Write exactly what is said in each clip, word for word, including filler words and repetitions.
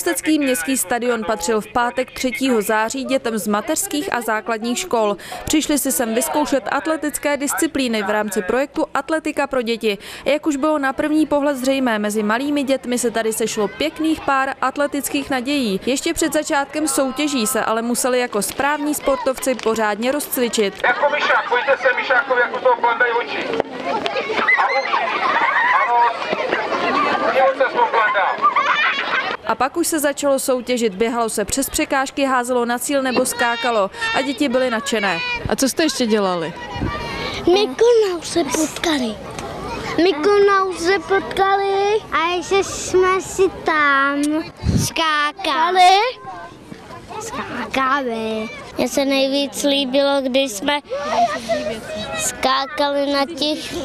Ústecký městský stadion patřil v pátek třetího září dětem z mateřských a základních škol. Přišli si sem vyzkoušet atletické disciplíny v rámci projektu Atletika pro děti. Jak už bylo na první pohled zřejmé, mezi malými dětmi se tady sešlo pěkných pár atletických nadějí. Ještě před začátkem soutěží se ale museli jako správní sportovci pořádně rozcvičit. Jako myšák, pojďte se myšákovi, jako toho plandají oči. A uši. A pak už se začalo soutěžit, běhalo se přes překážky, házelo na cíl nebo skákalo a děti byly nadšené. A co jste ještě dělali? Mykonou se potkali. Mykonou se potkali a ještě jsme si tam skákali. Skákali. Mně se nejvíc líbilo, když jsme skákali na těch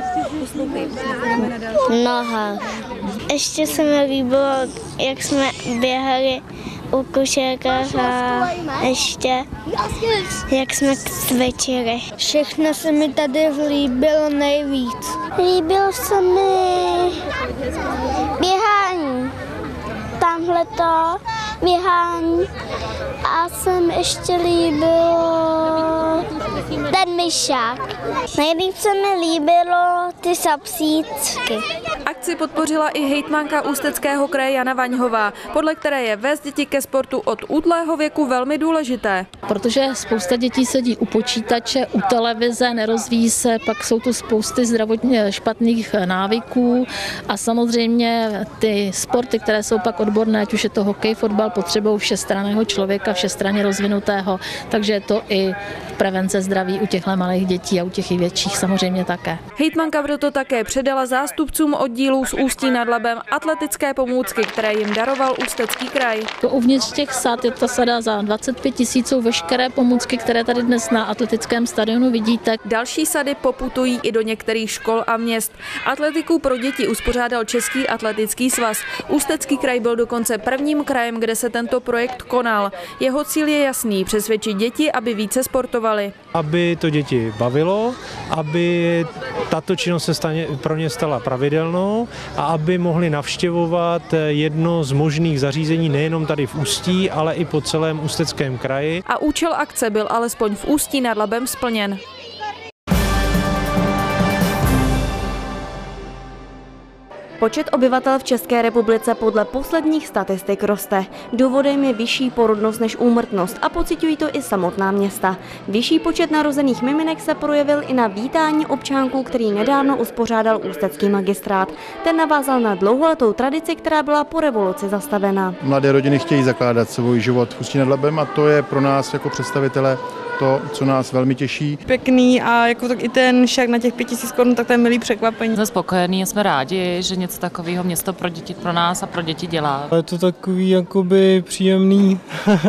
nohách. Ještě se mi líbilo, jak jsme běhali u košárkách a ještě jak jsme cvičili. Všechno se mi tady líbilo nejvíc. Líbilo se mi běhání. Tamhleto běhání a jsem ještě líbilo ten myšák. Nejvíc se mi líbilo ty sapsíčky. Akci podpořila i hejtmanka Ústeckého kraje Jana Vaňhová, podle které je vést děti ke sportu od útlého věku velmi důležité. Protože spousta dětí sedí u počítače, u televize, nerozvíjí se, pak jsou tu spousty zdravotně špatných návyků a samozřejmě ty sporty, které jsou pak odborné, ať už je to hokej, fotbal, potřebují všestranného člověka, všestranně rozvinutého, takže je to i prevence zdraví u těchto malých dětí a u těch i větších samozřejmě také. Hejtmanka proto také předala zástupcům oddílů z Ústí nad Labem atletické pomůcky, které jim daroval Ústecký kraj. Uvnitř těch sad je ta sada za dvacet pět tisíc veškeré pomůcky, které tady dnes na atletickém stadionu vidíte. Další sady poputují i do některých škol a měst. Atletiku pro děti uspořádal Český atletický svaz. Ústecký kraj byl dokonce prvním krajem, kde se tento projekt konal. Jeho cíl je jasný, přesvědčit děti, aby více sportovali. Aby to děti bavilo, aby tato činnost se stane, pro ně stala pravidelnou a aby mohli navštěvovat jedno z možných zařízení nejenom tady v Ústí, ale i po celém Ústeckém kraji. A účel akce byl alespoň v Ústí nad Labem splněn. Počet obyvatel v České republice podle posledních statistik roste. Důvodem je vyšší porodnost než úmrtnost a pociťují to i samotná města. Vyšší počet narozených miminek se projevil i na vítání občánků, který nedávno uspořádal ústecký magistrát. Ten navázal na dlouholetou tradici, která byla po revoluci zastavena. Mladé rodiny chtějí zakládat svůj život v Ústí nad Labem a to je pro nás jako představitele to, co nás velmi těší. Pěkný a jako tak i ten šák na těch pět tisíc korun, tak to je milý překvapení. Jsme spokojení a jsme rádi, že něco takového město pro děti, pro nás a pro děti dělá. Je to takový jakoby příjemný,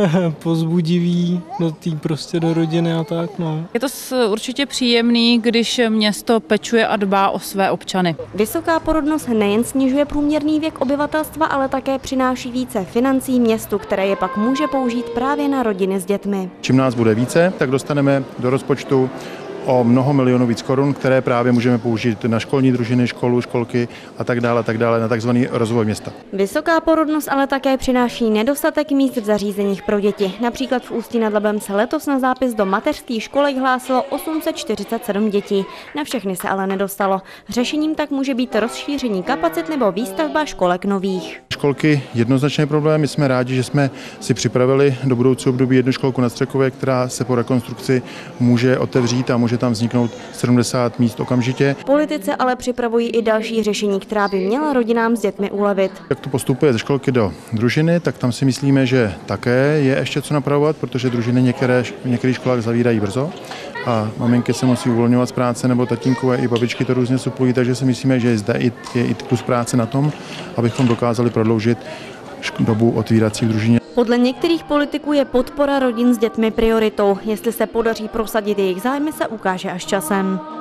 pozbudivý do té prostě do rodiny a tak, no. Je to určitě příjemný, když město pečuje a dbá o své občany. Vysoká porodnost nejen snižuje průměrný věk obyvatelstva, ale také přináší více financí městu, které je pak může použít právě na rodiny s dětmi. Čím nás bude více, tak dostaneme do rozpočtu o mnoho milionů víc korun, které právě můžeme použít na školní družiny, školu, školky a tak dále, tak dále, na takzvaný rozvoj města. Vysoká porodnost ale také přináší nedostatek míst v zařízeních pro děti. Například v Ústí nad Labem se letos na zápis do mateřských školek hlásilo osm set čtyřicet sedm dětí. Na všechny se ale nedostalo. Řešením tak může být rozšíření kapacit nebo výstavba školek nových. Školky jednoznačně problém. My jsme rádi, že jsme si připravili do budoucího období jednu školku na Střekově, která se po rekonstrukci může otevřít a může tam vzniknout sedmdesát míst okamžitě. Politici ale připravují i další řešení, která by měla rodinám s dětmi ulevit. Jak to postupuje ze školky do družiny, tak tam si myslíme, že také je ještě co napravovat, protože družiny některé v některých školách zavírají brzo a maminky se musí uvolňovat z práce, nebo tatínkové i babičky to různě suplují, takže si myslíme, že zde je i kus práce na tom, abychom dokázali prodloužit dobu otvírací v družině. Podle některých politiků je podpora rodin s dětmi prioritou. Jestli se podaří prosadit jejich zájmy, se ukáže až časem.